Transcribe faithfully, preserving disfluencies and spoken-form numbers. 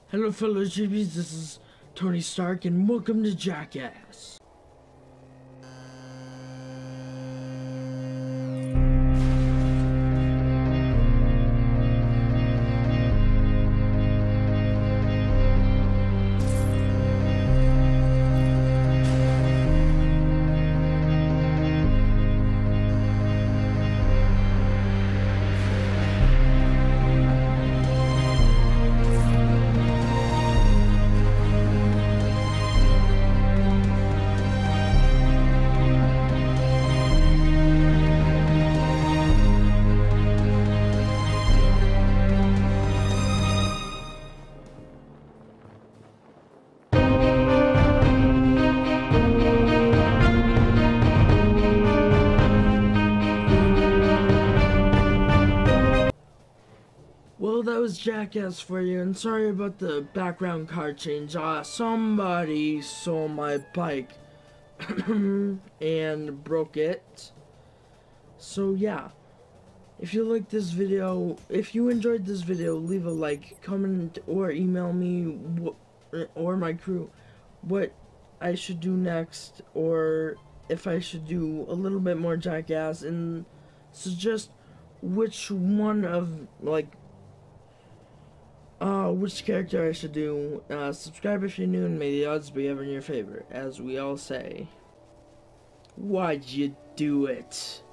Hello fellow G Bs, this is Tony Stark and welcome to Jackass. Well, that was Jackass for you, and sorry about the background car change. Uh, somebody stole my bike and broke it. So yeah, if you like this video, if you enjoyed this video, leave a like, comment, or email me or my crew what I should do next, or if I should do a little bit more Jackass, and suggest which one of, like, Uh, which character I should do. Uh, subscribe if you're new, and may the odds be ever in your favor, as we all say. Why'd you do it?